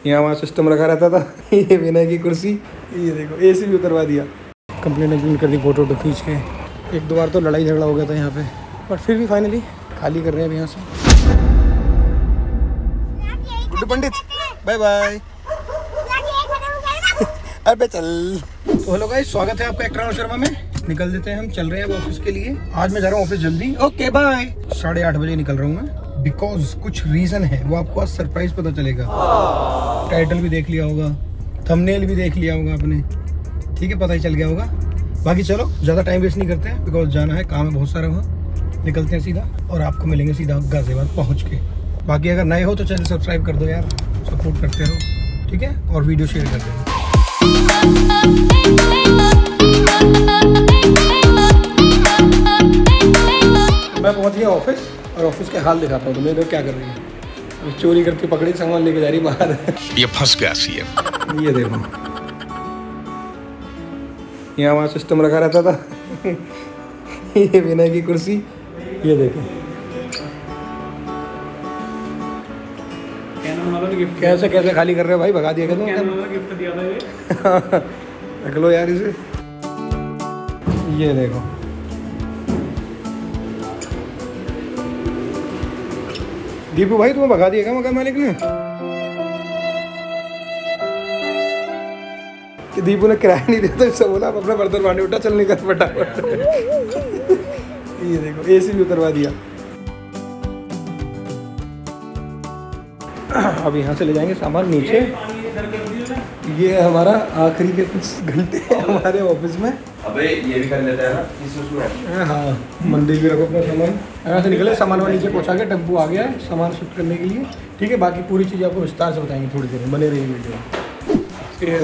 यहाँ वहाँ सिस्टम रखा रहता था। ये विनय की कुर्सी, ये देखो AC भी उतरवा दिया। कंप्लेंट एक्सप्लेन कर दी फोटो खींच के। एक दो बार तो लड़ाई झगड़ा हो गया था यहाँ पे, बट फिर भी फाइनली खाली कर रहे हैं अब यहाँ से। Guddu Pandit bye bye. अबे चल। तो हेलो गाइस, स्वागत है आपका एक्ट्रा शर्मा में। निकल देते हैं, हम चल रहे हैं अब ऑफिस के लिए। आज मैं जा रहा हूँ ऑफिस जल्दी। Okay bye. 8:30 बजे निकल रहा हूँ मैं, बिकॉज कुछ रीजन है, वो आपको आज सरप्राइज पता चलेगा। टाइटल भी देख लिया होगा, थंबनेल भी देख लिया होगा आपने, ठीक है, पता ही चल गया होगा। बाकी चलो ज़्यादा टाइम वेस्ट नहीं करते हैं, बिकॉज जाना है, काम है बहुत सारा वहाँ। निकलते हैं सीधा और आपको मिलेंगे सीधा गाजियाबाद पहुँच के। बाकी अगर नए हो तो चैनल सब्सक्राइब कर दो यार, सपोर्ट करते रहो, ठीक है, और वीडियो शेयर कर दो। मैं पहुंच गया ऑफिस, और ऑफिस के हाल दिखाता हूँ तुम्हें। देखो क्या कर रही है, चोरी करके पकड़ी, सामान लेके जा रही बाहर। ये फंस गया सीएम। ये देखो, यहाँ वहाँ सिस्टम रखा रहता था। ये विनय की कुर्सी, ये देखो कैसे कैसे खाली कर रहे हो भाई, भगा दिया क्या तुम? गिफ्ट दिया था ये। रख लो यार इसे। ये देखो, दीपू भाई तुम्हें भगा दिया क्या मकान मालिक ने? कि दीपू ने किराया नहीं देता, इससे बोला अब अपना बर्तन पानी उठा, चल निकल फटाफट। ये देखो AC भी उतरवा दिया। अब यहाँ से ले जाएंगे सामान नीचे। ये हमारा आखिरी के कुछ घंटे हमारे ऑफिस में। अबे ये भी कर लेता है ना। हाँ, मंदिर भी रखो अपना सामान। यहाँ से निकले, सामान वाला नीचे पहुँचा के टेम्पो आ गया है सामान शिफ्ट करने के लिए, ठीक है। बाकी पूरी चीज़ आपको विस्तार से बताएंगे थोड़ी देर में, बने रहिए वीडियो। ये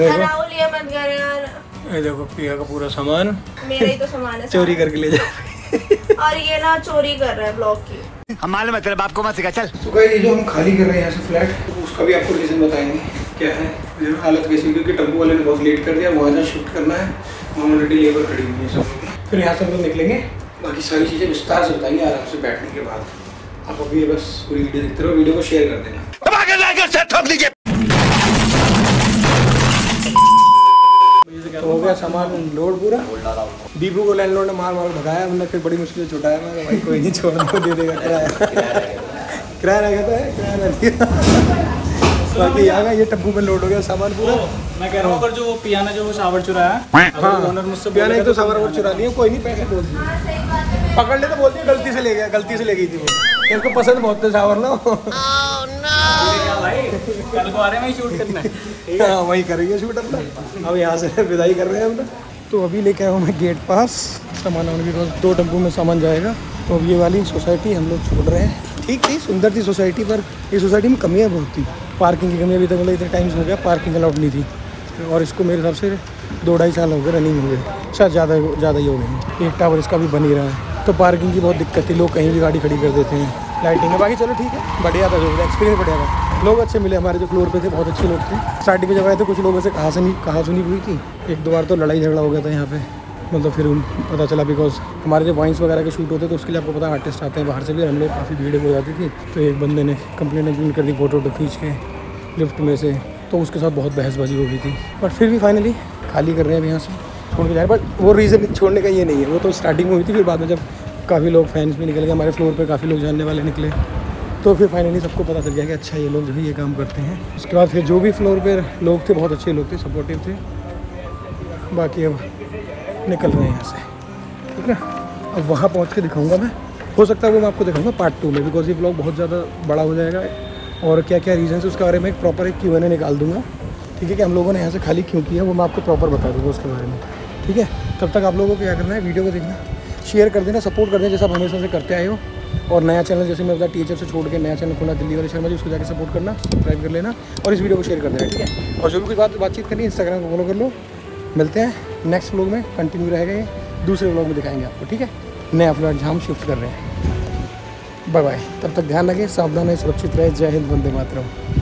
देखो पिया का पूरा सामान, मेरा ही तो सामान है, चोरी करके ले जा। और ये ना चोरी कर रहा है ब्लॉक की। हम मालूम है तेरे बाप को मत सिखा, चल। तो ये जो हम खाली कर रहे हैं यहाँ से फ्लैट, तो उसका भी आपको रीज़न बताएंगे क्या है। हालत कैसी, क्योंकि टेम्पो वाले ने बहुत लेट कर दिया, वहाँ जहाँ शिफ्ट करना है वहाँ ऑलरेडी लेबर खड़ी हुई है सब। फिर यहाँ से हम लोग निकलेंगे, बाकी सारी चीज़ें विस्तार से बताएंगे आराम से बैठने के बाद। आप अभी बस पूरी वीडियो देखते रहो, वीडियो को शेयर कर देना। तो हो गया सामान लोड पूरा। दीपू को लैंडलॉर्ड ने मार भगाया, हमने फिर बड़ी मुश्किल से छुटाया। मैं भाई कोई नहीं, छोड़ दो, दे देगा किराया। किराया रहेगा तो है, किराया रहेगा। बाकी आ गया, ये टब्बू में लोड हो गया सामान पूरा। मैं कह रहा हूँ, अगर जो वो पिया ने जो वो शावर चुराया, हाँ ओनर मुझसे पिया ने तो सामान और चुरा लिया। कोई नहीं, पैसे बोल दिए, पकड़ ले तो बोलती है गलती से ले गया, गलती से ले गई थी वो। इसको पसंद बहुत थे सावर ना। भाई कल को आ रहे हैं शूट करना। हाँ वही करेंगे शूट अपना। अब यहाँ से विदाई कर रहे हैं हम। तो अभी लेके आया हूँ मैं गेट पास सामान, उनके पास 2 टेम्पो में सामान जाएगा। तो अब ये वाली सोसाइटी हम लोग छोड़ रहे हैं। ठीक थी, सुंदर थी सोसाइटी, पर ये सोसाइटी में कमियाँ बहुत थी। पार्किंग की कमी अभी तक, मतलब इतने टाइम से हो गया पार्किंग अलाउड नहीं थी, और इसको मेरे हिसाब से 2-2.5 साल हो गए रनिंग हो गए, शायद ज़्यादा ही हो गए। एक टावर इसका भी बन ही रहा है, तो पार्किंग की बहुत दिक्कत थी, लोग कहीं भी गाड़ी खड़ी कर देते हैं। लाइटिंग है, बाकी चलो ठीक है, बढ़िया था, जो एक्सपीरियंस बढ़िया था। लोग अच्छे मिले, हमारे जो फ्लोर पे थे बहुत अच्छे लोग थे। स्टार्टिंग में जब आए थे कुछ लोगों से कहा सुनी हुई थी, एक दो बार तो लड़ाई झगड़ा हो गया था यहाँ पे, मतलब फिर पता चला, बिकॉज हमारे जो वाइन्स वगैरह के शूट होते तो उसके लिए आपको पता आर्टिस्ट आते हैं बाहर से भी, हम लोग काफ़ी भीड़ हो जाती थी। तो एक बंदे ने कंप्लेंट एक्सप्लेन कर दी फोटो खींच के लिफ्ट में से, तो उसके साथ बहुत बहसबाजी हो गई थी। बट फिर भी फाइनली खाली कर रहे हैं अब यहाँ से, छोड़ के जा रहे हैं। बट वो रीज़न छोड़ने का ये नहीं है, वो तो स्टार्टिंग में हुई थी, फिर बाद में जब काफ़ी लोग फैंस भी निकल गए, हमारे फ्लोर पे काफ़ी लोग जानने वाले निकले, तो फिर फाइनली सबको पता चल गया कि अच्छा ये लोग जो है ये काम करते हैं। उसके बाद फिर जो भी फ्लोर पे लोग थे बहुत अच्छे लोग थे, सपोर्टिव थे। बाकी अब निकल रहे हैं यहाँ से, ठीक है। अब वहाँ पहुँच के दिखाऊँगा मैं, हो सकता है वो मैं आपको दिखाऊँगा पार्ट 2 में, बिकॉज ये ब्लॉग बहुत ज़्यादा बड़ा हो जाएगा, और क्या क्या रीज़न है उसके बारे में एक प्रॉपर एक Q&A निकाल दूँगा, ठीक है, कि हम लोगों ने यहाँ से खाली क्यों किया, वो मैं आपको प्रॉपर बता दूँगा उसके बारे में, ठीक है। तब तक आप लोगों को क्या करना है, वीडियो को देखना, शेयर कर देना, सपोर्ट कर देना, जैसा आप हमेशा से करते आए हो। और नया चैनल, जैसे मैं बताया टीचर से छोड़ के नया चैनल खोला दिल्ली वाले शर्मा जी, उसको जाकर सपोर्ट करना, सब्सक्राइब कर लेना, और इस वीडियो को शेयर कर देना, ठीक है। और जो भी कुछ बातचीत करनी है, इंस्टाग्राम को फॉलो कर लो। मिलते हैं नेक्स्ट व्लॉग में, कंटिन्यू रहेगा ये, दूसरे व्लॉग में दिखाएंगे आपको, ठीक है। नया फ्लैट जहाँ हम शिफ्ट कर रहे हैं। बाय बाय, तब तक ध्यान रखें, सावधान है, सुरक्षित रहे। जय हिंद, वंदे मातरम।